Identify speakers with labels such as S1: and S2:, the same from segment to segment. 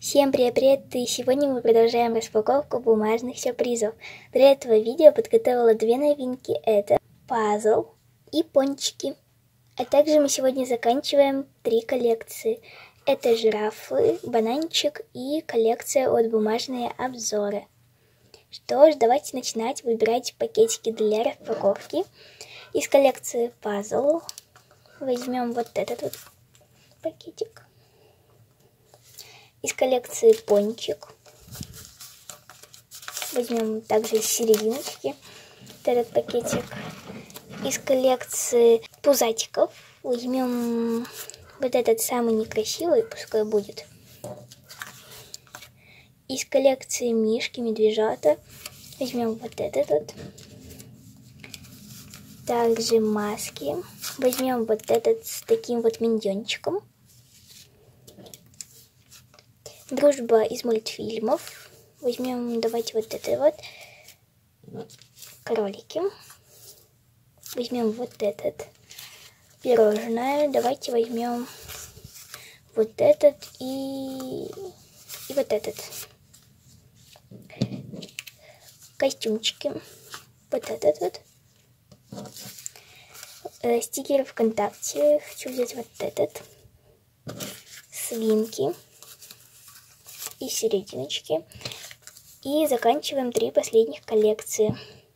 S1: Всем привет! И сегодня мы продолжаем распаковку бумажных сюрпризов. Для этого видео подготовила две новинки. Это пазл и пончики. А также мы сегодня заканчиваем 3 коллекции. Это жирафы, бананчик и коллекция от бумажные обзоры. Что ж, давайте начинать выбирать пакетики для распаковки. Из коллекции пазл возьмем вот этот вот пакетик. Из коллекции пончик возьмем также из серединочки вот этот пакетик. Из коллекции пузатиков возьмем вот этот самый некрасивый, пускай будет. Из коллекции мишки, медвежата возьмем вот этот вот. Также маски возьмем вот этот с таким вот миньончиком. Дружба из мультфильмов. Возьмем, давайте вот это вот. Кролики. Возьмем вот этот. Пирожное. Давайте возьмем вот этот и вот этот. Костюмчики. Вот этот вот. Стикеры ВКонтакте. Хочу взять вот этот. Свинки. И серединочки. И заканчиваем 3 последних коллекции.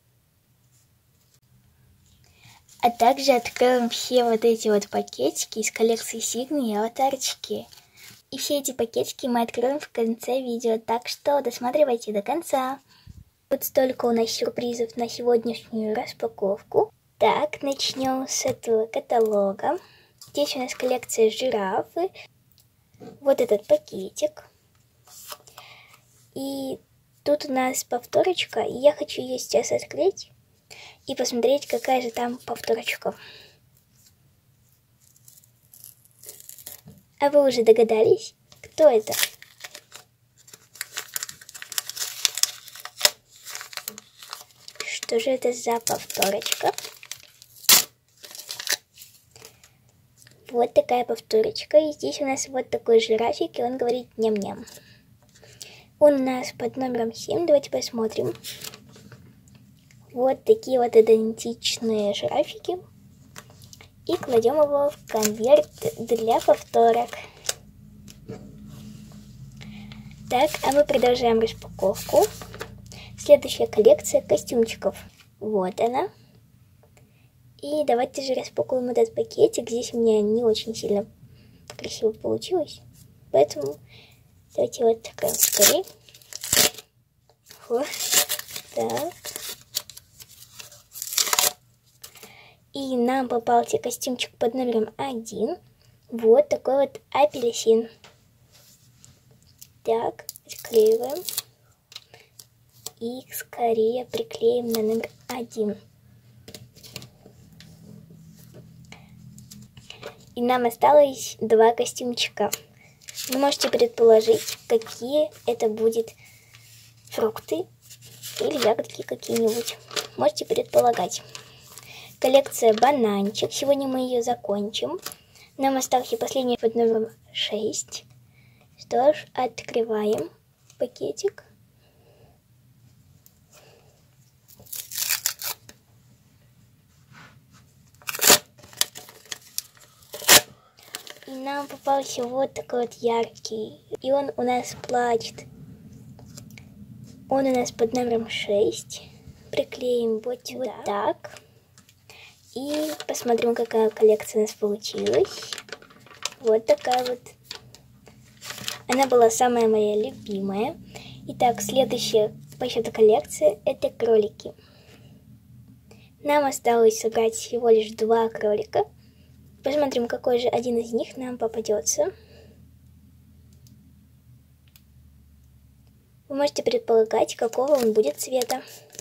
S1: А также откроем все вот эти вот пакетики из коллекции Сигны и аватарчики. И все эти пакетики мы откроем в конце видео, так что досматривайте до конца. Вот столько у нас сюрпризов на сегодняшнюю распаковку. Так, начнем с этого каталога. Здесь у нас коллекция жирафы. Вот этот пакетик. И тут у нас повторочка, и я хочу ее сейчас открыть и посмотреть, какая же там повторочка. А вы уже догадались, кто это? Что же это за повторочка? Вот такая повторочка, и здесь у нас вот такой жирафик, и он говорит ням-ням. Он у нас под номером 7. Давайте посмотрим. Вот такие вот идентичные жирафики. И кладем его в конверт для повторок. Так, а мы продолжаем распаковку. Следующая коллекция костюмчиков. Вот она. И давайте же распакуем этот пакетик. Здесь у меня не очень сильно красиво получилось. Поэтому... давайте вот такая скорее. Вот. Так. И нам попался костюмчик под номером 1. Вот такой вот апельсин. Так, склеиваем. И скорее приклеим на номер 1. И нам осталось 2 костюмчика. Вы можете предположить, какие это будут фрукты или ягодки какие-нибудь. Можете предполагать. Коллекция бананчик. Сегодня мы ее закончим. Нам остался последний под номером 6. Что ж, открываем пакетик. И нам попался вот такой вот яркий. И он у нас плачет. Он у нас под номером 6. Приклеим вот так. И посмотрим, какая коллекция у нас получилась. Вот такая вот. Она была самая моя любимая. Итак, следующая по счету коллекция — это кролики. Нам осталось собрать всего лишь 2 кролика. Посмотрим, какой же один из них нам попадется. Вы можете предполагать, какого он будет цвета.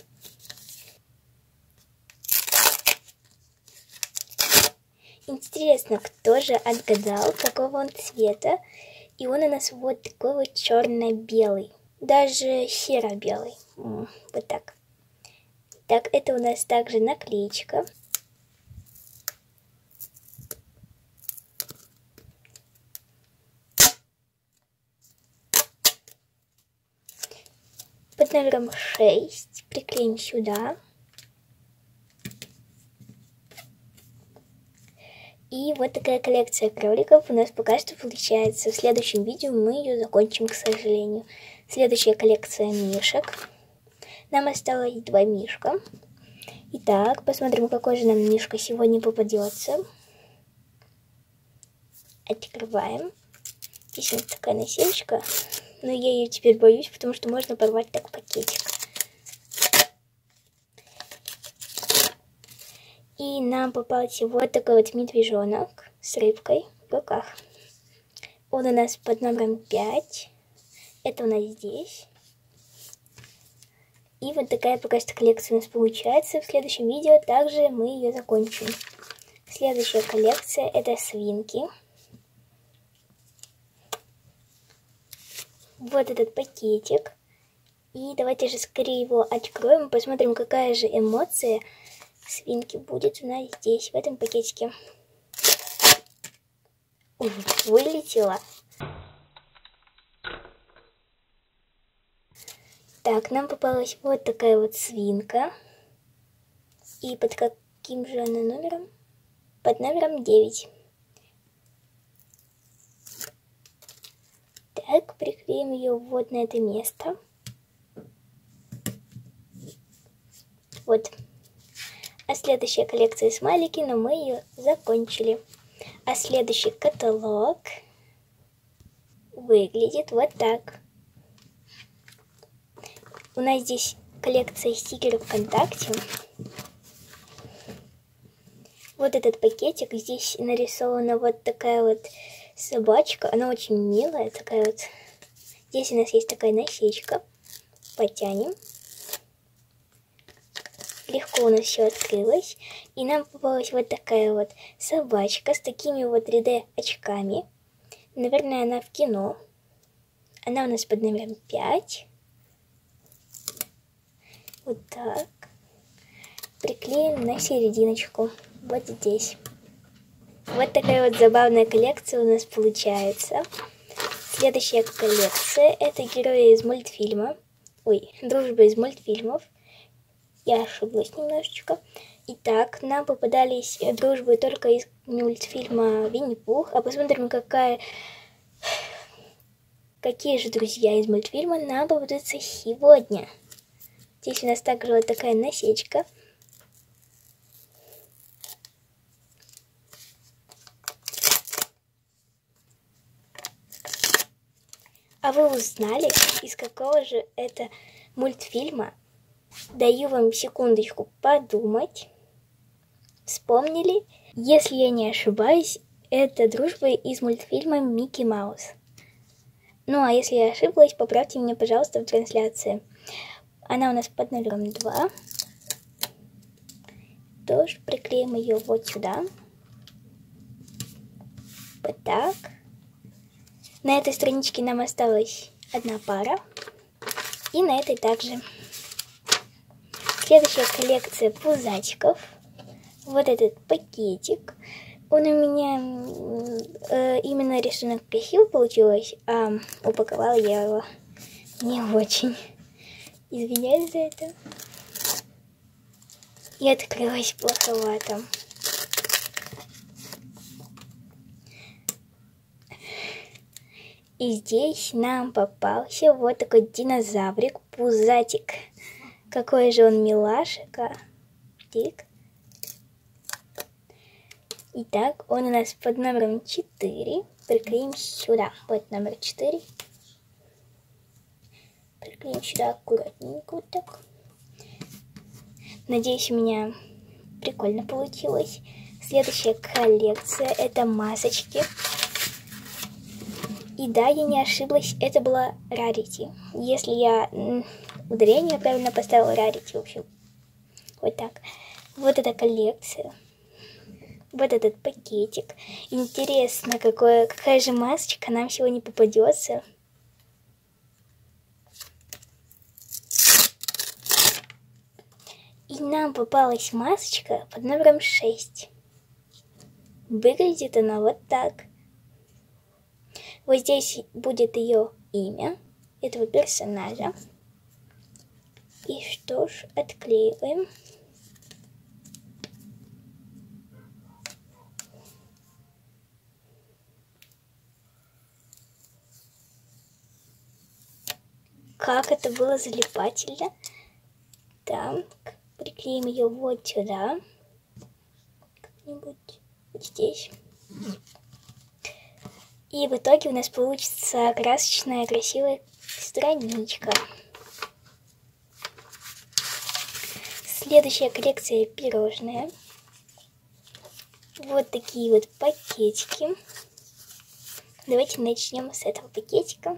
S1: Интересно, кто же отгадал, какого он цвета. И он у нас вот такой вот черно-белый. Даже серо-белый. Вот так. Так, это у нас также наклеечка. под номером 6 приклеим сюда. И вот такая коллекция кроликов у нас пока что получается. В следующем видео мы ее закончим, к сожалению. Следующая коллекция мишек. Нам осталось 2 мишка. Итак, посмотрим, какой же нам мишка сегодня попадется. Открываем. Здесь у нас такая насечка, но я ее теперь боюсь, потому что можно порвать так пакетик. И нам попался вот такой вот медвежонок с рыбкой в руках. Он у нас под номером 5. Это у нас здесь. И вот такая пока что коллекция у нас получается. В следующем видео также мы ее закончим. Следующая коллекция — это свинки. Вот этот пакетик. И давайте же скорее его откроем. Посмотрим, какая же эмоция свинки будет у нас здесь, в этом пакетике. Ой, вылетела. Так, нам попалась вот такая вот свинка. И под каким же она номером? Под номером 9. Так, приклеим ее вот на это место. Вот. А следующая коллекция смайлики, но мы ее закончили. А следующий каталог выглядит вот так. У нас здесь коллекция стикеров ВКонтакте. Вот этот пакетик. Здесь нарисована вот такая вот собачка. Она очень милая. Такая вот. Здесь у нас есть такая насечка. Потянем. Легко у нас все открылось. И нам попалась вот такая вот собачка с такими вот 3D очками. Наверное, она в кино. Она у нас под номером 5. Вот так. Приклеим на серединочку. Вот здесь. Вот такая вот забавная коллекция у нас получается. Следующая коллекция — это герои из мультфильма. Ой, дружба из мультфильмов. Я ошиблась немножечко. Итак, нам попадались дружбы только из мультфильма Винни-Пух. А посмотрим, какие же друзья из мультфильма нам попадутся сегодня. Здесь у нас также вот такая насечка. А вы узнали, из какого же это мультфильма? Даю вам секундочку подумать. Вспомнили? Если я не ошибаюсь, это дружба из мультфильма «Микки Маус». Ну, а если я ошиблась, поправьте меня, пожалуйста, в трансляции. Она у нас под номером 2. Тоже приклеим ее вот сюда. Вот так. На этой страничке нам осталась одна пара. И на этой также. Следующая коллекция пузатиков. Вот этот пакетик. Он у меня именно рисунок красивый получилось, а упаковала я его не очень. Извиняюсь за это. И открылась плоховато. И здесь нам попался вот такой динозаврик, пузатик. Какой же он милашка. Тик. Итак, он у нас под номером 4. Приклеим сюда. Вот номер 4. Приклеим сюда аккуратненько вот так. Надеюсь, у меня прикольно получилось. Следующая коллекция — это масочки. И да, я не ошиблась, это была Rarity. Если я ударение правильно поставила, Rarity, в общем. Вот так. Вот эта коллекция. Вот этот пакетик. Интересно, какая же масочка нам сегодня попадется. И нам попалась масочка под номером 6. Выглядит она вот так. Вот здесь будет ее имя этого персонажа. И что ж, отклеиваем. Как это было залипательно. Так, приклеим ее вот сюда. Как-нибудь вот здесь. И в итоге у нас получится красочная, красивая страничка. Следующая коллекция пирожные. Вот такие вот пакетики. Давайте начнем с этого пакетика.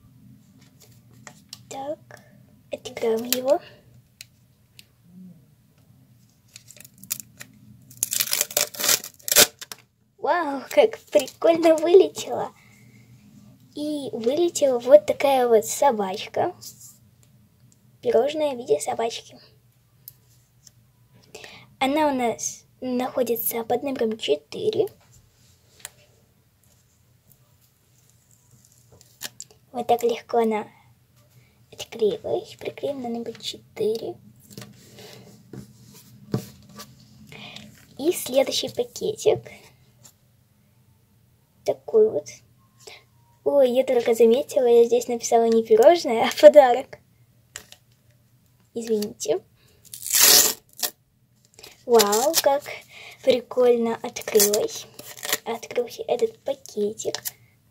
S1: Так, отыграем его. Вау, как прикольно вылетело. И вылетела вот такая вот собачка. Пирожное в виде собачки. Она у нас находится под номером 4. Вот так легко она отклеивалась. Приклеим на номер 4. И следующий пакетик. Такой вот. Ой, я только заметила, я здесь написала не пирожное, а подарок. Извините. Вау, как прикольно открылось. Открылся этот пакетик.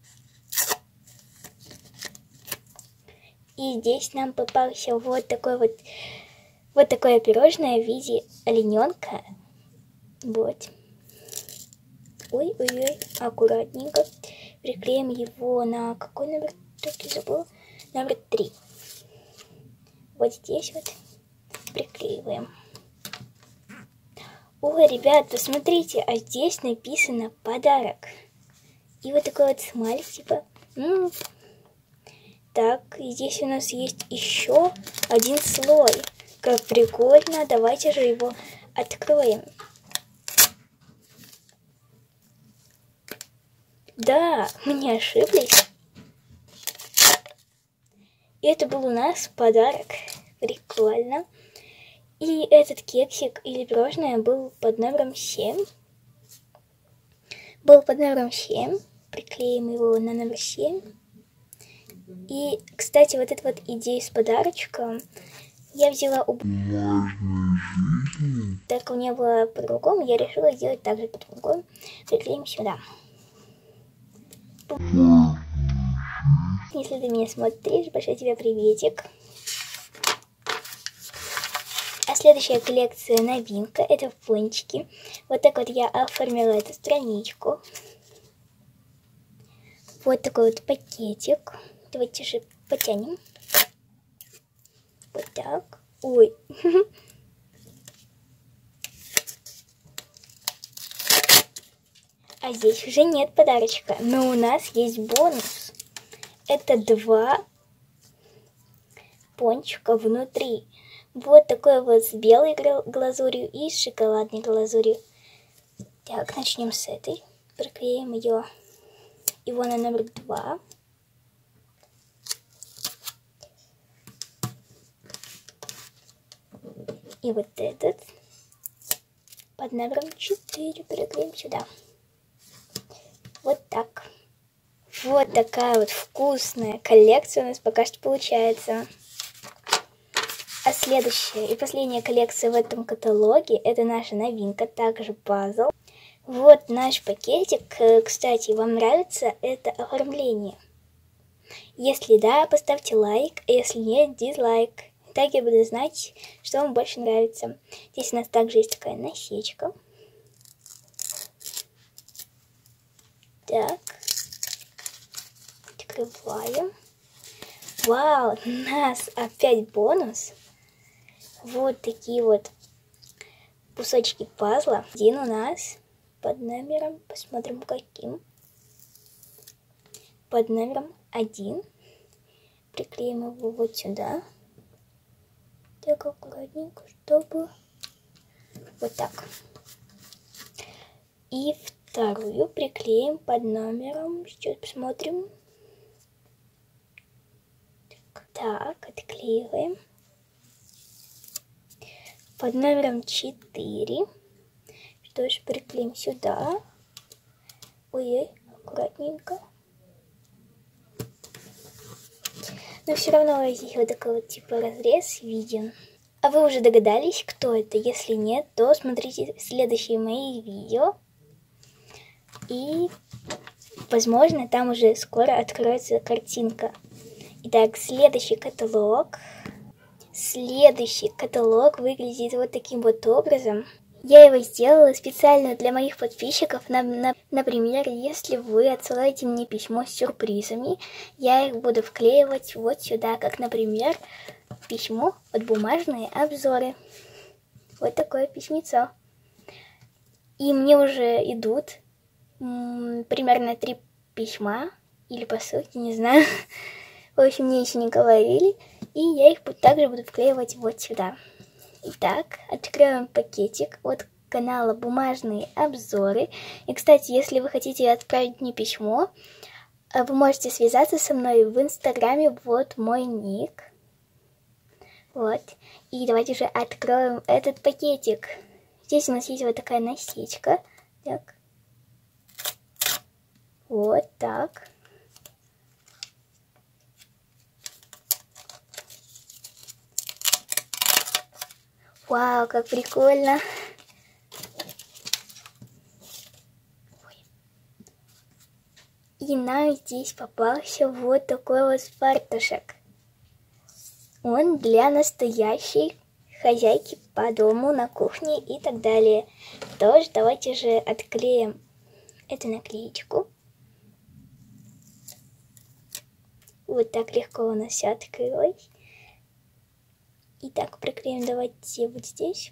S1: И здесь нам попался вот такое пирожное в виде олененка. Вот. Ой-ой-ой, аккуратненько. Приклеим его на какой номер? Только забыл. Номер 3. Вот здесь вот приклеиваем. Ой, ребят, посмотрите, а здесь написано подарок. И вот такой вот смайлик, типа. Так, и здесь у нас есть еще один слой. Как прикольно, давайте же его откроем. Да, мы не ошиблись. И это был у нас подарок. Прикольно. И этот кексик или пирожное был под номером 7. Приклеим его на номер 7. И, кстати, вот эту вот идею с подарочком я взяла у... Так у меня было по-другому, я решила сделать так же по-другому. Приклеим сюда. Если ты меня смотришь, большой тебе приветик. А следующая коллекция новинка, это пончики. Вот так вот я оформила эту страничку. Вот такой вот пакетик. Давайте же потянем. Вот так. Ой. А здесь уже нет подарочка, но у нас есть бонус. Это 2 пончика внутри. Вот такой вот с белой глазурью и с шоколадной глазурью. Так, начнем с этой. Приклеим его на номер 2. И вот этот под номером 4 приклеим сюда. Вот так. Вот такая вот вкусная коллекция у нас пока что получается. А следующая и последняя коллекция в этом каталоге, это наша новинка, также пазл. Вот наш пакетик. Кстати, вам нравится это оформление? Если да, поставьте лайк, а если нет, дизлайк. Так я буду знать, что вам больше нравится. Здесь у нас также есть такая насечка. Так. Открываем. Вау, у нас опять бонус. Вот такие вот кусочки пазла. Один у нас под номером, посмотрим каким. Под номером 1. Приклеим его вот сюда. Так, аккуратненько, чтобы... Вот так. И вторую приклеим под номером... Сейчас посмотрим. Так, отклеиваем. под номером 4. Что ж, приклеим сюда. Ой, аккуратненько. Но все равно здесь вот такой вот типа разрез виден. А вы уже догадались, кто это? Если нет, то смотрите следующие мои видео. И, возможно, там уже скоро откроется картинка. Итак, следующий каталог. Следующий каталог выглядит вот таким вот образом. Я его сделала специально для моих подписчиков. Например, если вы отсылаете мне письмо с сюрпризами, я их буду вклеивать вот сюда, как, например, письмо от бумажные обзоры. Вот такое письмецо. И мне уже идут примерно 3 письма или посылки, не знаю. В общем, мне еще не говорили. И я их также буду вклеивать вот сюда. Итак, откроем пакетик от канала «Бумажные обзоры». И, кстати, если вы хотите отправить мне письмо, вы можете связаться со мной в Инстаграме. Вот мой ник. Вот. И давайте же откроем этот пакетик. Здесь у нас есть вот такая насечка. Так. Вот так. Вау, как прикольно. И нам здесь попался вот такой вот фартушек. Он для настоящей хозяйки по дому, на кухне и так далее. Тоже давайте же отклеим эту наклеечку. Вот так легко у нас все открылось. И так приклеим, давайте вот здесь.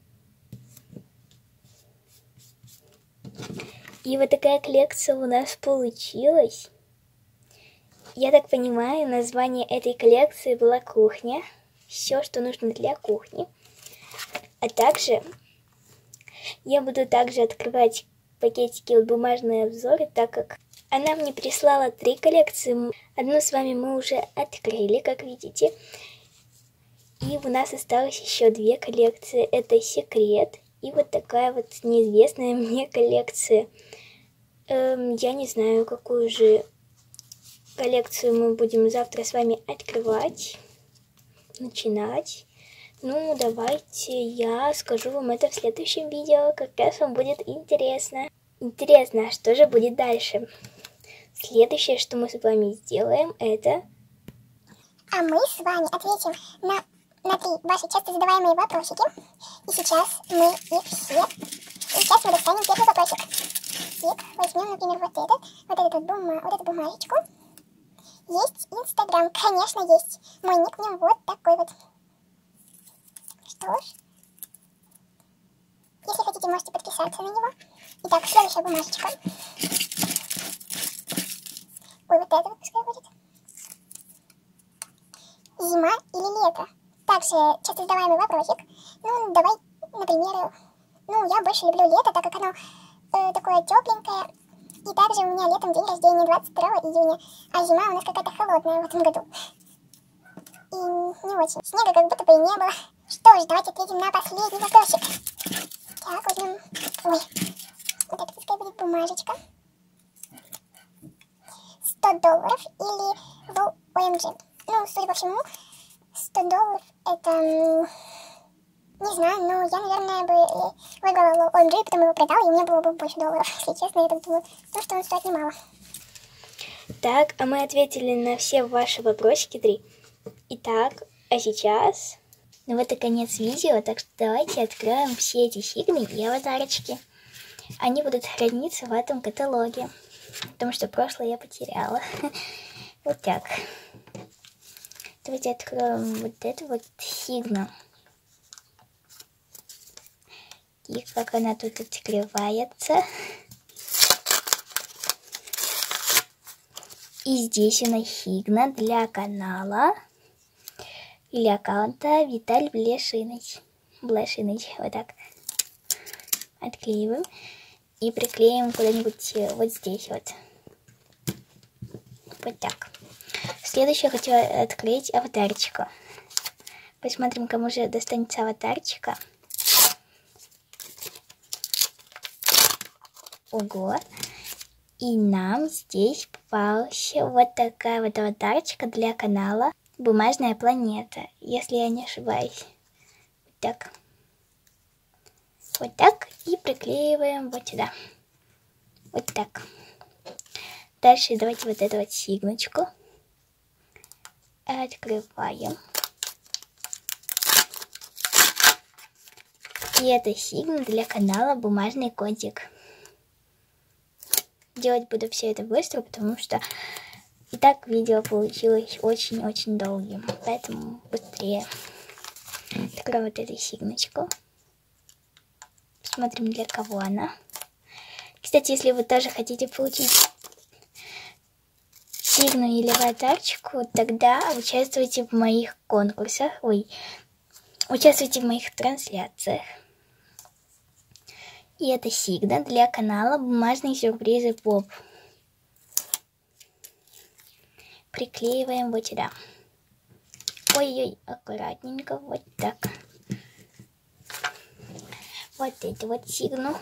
S1: И вот такая коллекция у нас получилась. Я так понимаю, название этой коллекции была «Кухня». Все, что нужно для кухни. А также я буду также открывать пакетики от бумажные обзоры, так как она мне прислала 3 коллекции. Одну с вами мы уже открыли, как видите. И у нас осталось еще 2 коллекции. Это секрет и вот такая вот неизвестная мне коллекция. Я не знаю, какую же коллекцию мы будем завтра с вами открывать, начинать. Ну, давайте я скажу вам это в следующем видео, как раз вам будет интересно. Интересно, что же будет дальше? Следующее, что мы с вами сделаем, это...
S2: А мы с вами ответим на 3 ваши часто задаваемые вопросики. И сейчас мы их все... Сейчас мы достанем первый вопросик. Так, возьмем, например, вот эту бумажечку. Есть Инстаграм? Конечно, есть. Мой ник в нем вот такой вот. Что ж. Если хотите, можете подписаться на него. Итак, следующая бумажечка. Ой, вот это вот пускай будет. Зима или лето? Также часто задаваемый вопросик. Ну, давай, например, я больше люблю лето, так как оно такое тепленькое. И также у меня летом день рождения 22 июня, а зима у нас какая-то холодная в этом году. И не очень. Снега как будто бы и не было. Что ж, давайте ответим на последний вопросик. Так, возьмем... Ой, вот это пускай будет бумажечка. $100 или в OMG? Ну, судя по всему, $100 это... Не знаю, но я, наверное, бы выбрала OMG, потом его продал, и у меня было бы больше долларов. Если честно, я так думаю, потому что он стоит немало.
S1: Так, а мы ответили на все ваши вопросики 3. Итак, а сейчас... Ну вот и конец видео, так что давайте откроем все эти фигни и аватарочки. Они будут храниться в этом каталоге, потому что прошлое я потеряла. Вот так. Давайте откроем вот эту вот фигну. И как она тут открывается. И здесь она фигна для канала или аккаунта Виталий Блешиныч. Вот так. Отклеиваем. И приклеим куда-нибудь вот здесь вот. Вот так. Следующее я хочу открыть аватарчику. Посмотрим, кому же достанется аватарчика. Ого. И нам здесь попалась вот такая вот аватарочка для канала «Бумажная планета», если я не ошибаюсь. Так. Вот так. И приклеиваем вот сюда. Вот так. Дальше давайте вот эту вот сигночку открываем. И это сигна для канала «Бумажный котик». Делать буду все это быстро, потому что и так видео получилось очень-очень долгим. Поэтому быстрее. Открою вот эту сигночку. Посмотрим, для кого она. Кстати, если вы тоже хотите получить сигну или аватарчику, тогда участвуйте в моих конкурсах. Ой, участвуйте в моих трансляциях. И это сигна для канала «Бумажные сюрпризы Поп». Приклеиваем вот сюда. Ой-ой, аккуратненько, вот так. Вот эту вот сигну.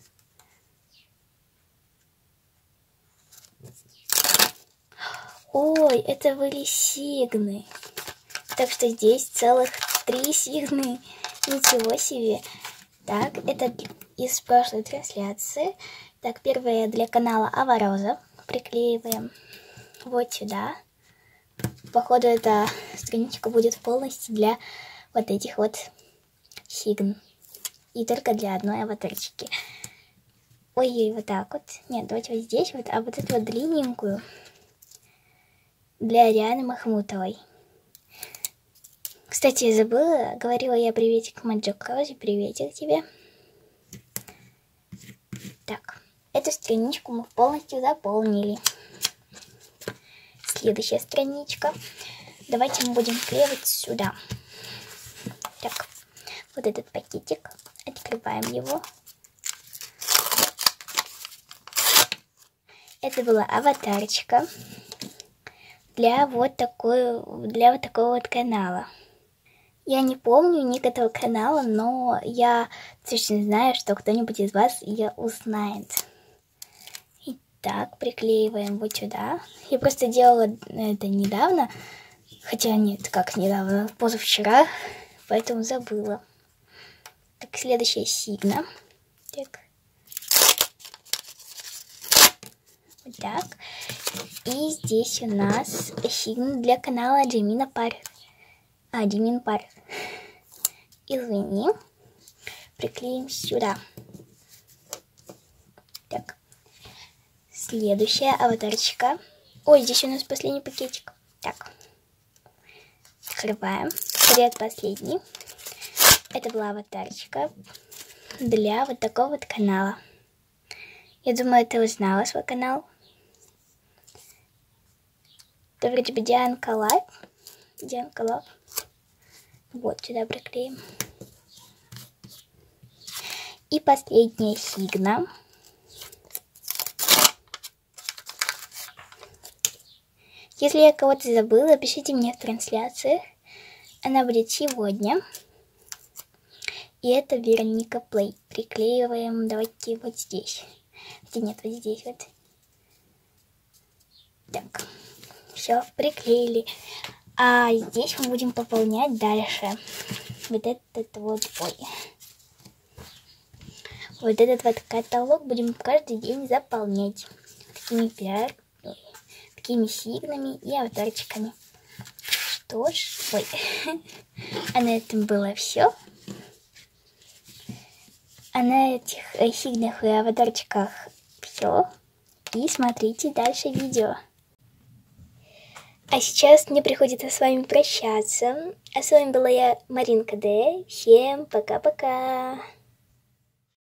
S1: Ой, это были сигны. Так что здесь целых 3 сигны. Ничего себе. Так, это из прошлой трансляции. Так, первая для канала Авароза. Приклеиваем вот сюда. Походу, эта страничка будет полностью для вот этих вот сигн. И только для одной аватарчики. Ой-ой, вот так вот. Нет, давайте вот здесь вот. А вот эту вот длинненькую для Арианы Махмутовой. Кстати, я забыла. Говорила я приветик Маджок Розе. Приветик тебе. Так, эту страничку мы полностью заполнили. Следующая страничка. Давайте мы будем клеить сюда. Так, вот этот пакетик. Открываем его. Это была аватарочка для вот такого вот канала. Я не помню ник этого канала, но я точно знаю, что кто-нибудь из вас ее узнает. Итак, приклеиваем вот сюда. Я просто делала это недавно, хотя нет, как недавно, позавчера, поэтому забыла. Так, следующая сигна. Так. Вот так. И здесь у нас сигна для канала Джимина Пар. Димин Пар. Извини. Приклеим сюда. Так. Следующая аватарочка. Ой, здесь у нас последний пакетик. Так. Открываем. Предпоследний. Это была аватарочка для вот такого вот канала. Я думаю, ты узнала свой канал. Это вроде бы Дианка Лайв. Дианка Лайв. Вот, сюда приклеим. И последняя сигна. Если я кого-то забыла, пишите мне в трансляциях. Она будет сегодня. И это Вероника Плей. Приклеиваем, давайте вот здесь. Хотя нет, вот здесь вот. Так, все, приклеили. А здесь мы будем пополнять дальше. Вот этот вот, вот этот вот каталог будем каждый день заполнять. Такими сигнами и аватарчиками. Что ж, а на этом было все. А на этих сигнах и аватарчиках все. И смотрите дальше видео. А сейчас мне приходится с вами прощаться. А с вами была я, Маринка Д. Всем пока-пока.